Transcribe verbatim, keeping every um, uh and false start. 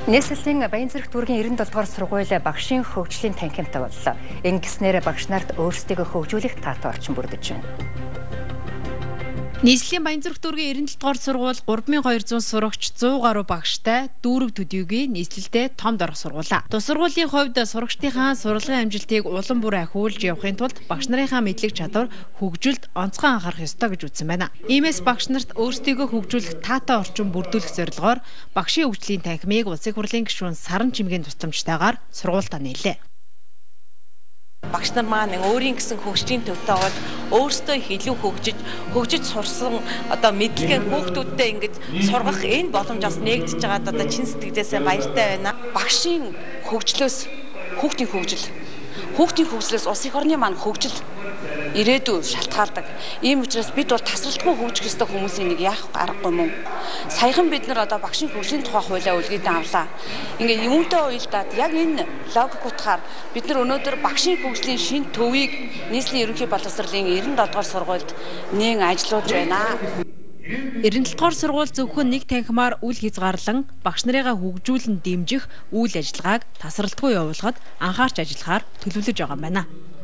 Нийслэлийн Баянзүрх дүүргийн эрдэнэ долдугаар сургууль багшийн хөгжлийн танхимд боллоо. Ингэснээр багш нарт өөрсдийгөө хөгжүүлэх таатай орчин бүрдэж байна. Нийслэлийн Баянзүрх дүүргийн эрдэнэ долдугаар сургууль гурван мянган хоёр зуун сурагч зуун гаруй багштай дүүрэг төдийгүй нийслэлдээ томд орох сургуулаа. Тус сургуулийн хувьд сурагчдынхаа сургалтын амжилтыг улам бүр ахиулж явахын тулд багш нарынхаа мэдлэг чадвар хөгжилд онцгой анхаарах ёстой гэж үзсэн байна. Иймээс багш нарт өөрсдийгөө хөгжүүлэх таатай орчин бүрдүүлэх зорилгоор багшийн хөгжлийн танхимыг улсын хурлын гишүүн Саран Чимгийн тусламжтайгаар сургуультаа нээлээ. Багш нар маань өөрийн гэсэн хөгжлийн төвтэй бол өөрсдөө илүү хөгжиж хөгжиж сурсан одоо мэдлэгээ хүүхдүүдтэй ингэж сургах энэ боломжоос нээгдэж байгаад одоо чин сэтгэлээсээ баяртай байна. Багшийн хөгжлөөс хүүхдийн хөгжил, хүүхдийн хөгжлөөс улс их орны маань хөгжил ирээдүй шалтгаалдаг. Ийм учраас бид бол тасралтгүй хөгжих ёстой хүмүүсийн нэг яах аргагүй мөн. Саяхан бид нар одоо багшийн хөгжлийн тухай хуулиа үлгийдэн авлаа. Ингээ юунтэй уялдаад яг энэ логик утгаар бид нар өнөөдөр багшийн хөгжлийн шинэ төвийг нийслэлийн ерөнхий боловсролын эрдэнэ долдугаар сургуульд нээн ажиллуулж байна. эрдэнэ долдугаар сургууль зөвхөн нэг танхимаар үл хязгаарлан багш нарыгаа хөгжүүлэн дэмжих үйл ажиллагааг тасралтгүй явуулахад анхаарч ажиллахаар төлөвлөж байгаа юм байна.